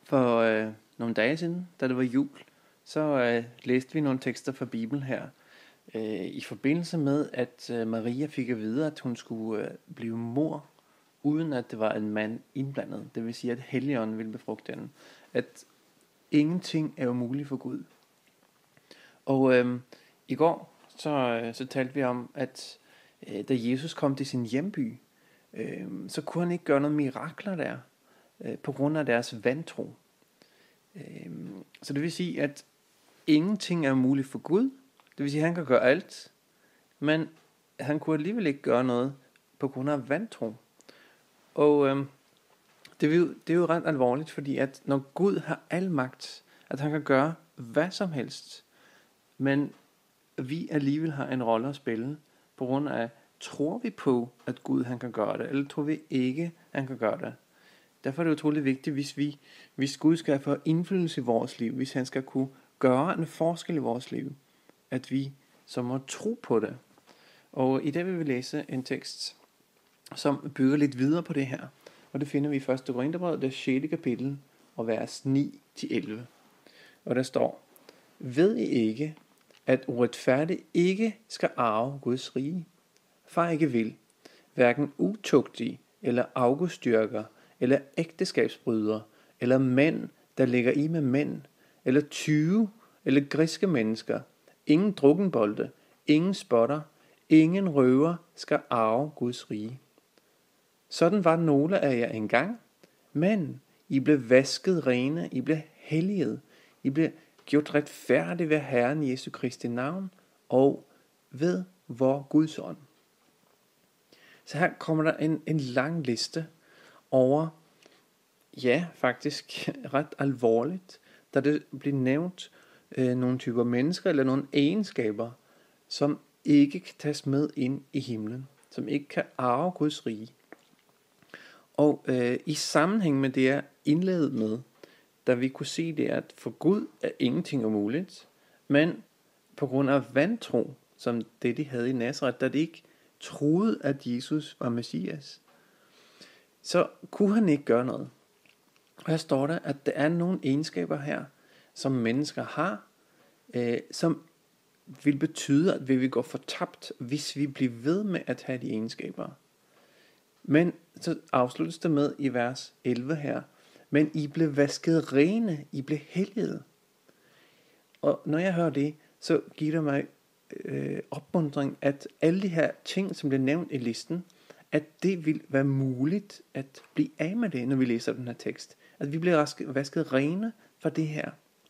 For nogle dage siden, da det var jul, så læste vi nogle tekster fra Bibelen her. I forbindelse med, at Maria fik at vide, at hun skulle blive mor, uden at det var en mand indblandet. Det vil sige, at Helligånden ville befrugte hende. At ingenting er umuligt for Gud. Og i går, så talte vi om, at da Jesus kom til sin hjemby, så kunne han ikke gøre noget mirakler der, på grund af deres vantro. Så det vil sige, at ingenting er muligt for Gud. Det vil sige, at han kan gøre alt, men han kunne alligevel ikke gøre noget på grund af vantro. Og det er jo ret alvorligt, fordi at når Gud har al magt, at han kan gøre hvad som helst, men vi alligevel har en rolle at spille, på grund af, tror vi på, at Gud han kan gøre det, eller tror vi ikke, han kan gøre det. Derfor er det utroligt vigtigt, hvis Gud skal få indflydelse i vores liv, hvis han skal kunne gøre en forskel i vores liv, at vi så må tro på det. Og i dag vil vi læse en tekst, som bygger lidt videre på det her. Og det finder vi i 1. Korintherbrev, det 6. kapitel, og vers 9-11. Og der står: Ved I ikke, at uretfærdig ikke skal arve Guds rige? Far ikke vil, hverken utugtig eller afgudstyrker, eller ægteskabsbrydere, eller mænd, der ligger i med mænd, eller tyve, eller griske mennesker, ingen drukkenbolde, ingen spotter, ingen røver skal arve Guds rige. Sådan var nogle af jer engang, men I blev vasket rene, I blev helliget, I blev gjort retfærdige ved Herren Jesu Kristi navn, og ved vor Guds ånd. Så her kommer der en lang liste over, ja, faktisk ret alvorligt, da det bliver nævnt nogle typer mennesker eller nogle egenskaber, som ikke kan tages med ind i himlen, som ikke kan arve Guds rige. Og i sammenhæng med det, jeg indledte med, da vi kunne se det, at for Gud er ingenting umuligt, men på grund af vantro, som det de havde i Nazaret, da de ikke troede, at Jesus var Messias, så kunne han ikke gøre noget. Og her står der, at der er nogle egenskaber her, som mennesker har, som vil betyde, at vi vil gå fortabt, hvis vi bliver ved med at have de egenskaber. Men så afsluttes det med i vers 11 her: Men I blev vasket rene, I blev helliget. Og når jeg hører det, så giver det mig opmuntring, at alle de her ting, som bliver nævnt i listen, at det vil være muligt at blive af med det, når vi læser den her tekst. At vi bliver vasket rene for det her.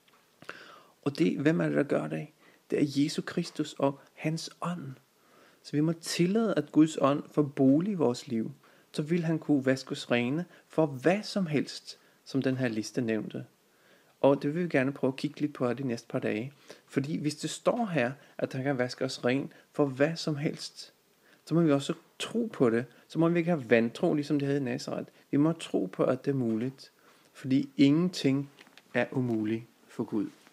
Og det, hvem er det, der gør det? Det er Jesus Kristus og hans ånd. Så vi må tillade, at Guds ånd får bolig i vores liv. Så vil han kunne vaske os rene for hvad som helst, som den her liste nævnte. Og det vil vi gerne prøve at kigge lidt på de næste par dage. Fordi hvis det står her, at han kan vaske os ren for hvad som helst, så må vi også tro på det. Så må vi ikke have vantro, ligesom det havde i Nazaret. Vi må tro på, at det er muligt. Fordi ingenting er umuligt for Gud.